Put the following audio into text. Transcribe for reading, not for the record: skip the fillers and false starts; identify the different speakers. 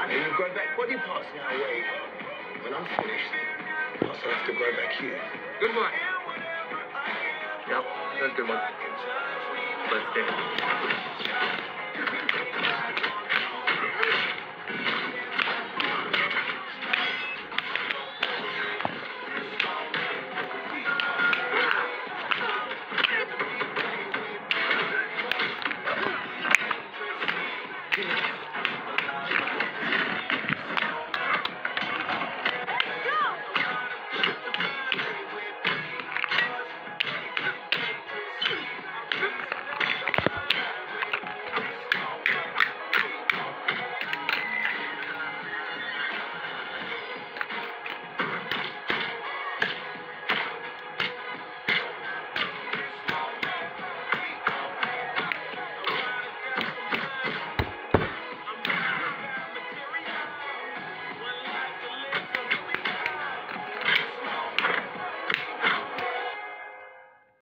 Speaker 1: And you grow back body parts now, Wade. When I'm finished, I'll still have to grow back you.
Speaker 2: Good boy. Yep, that's a good one. Let's stand.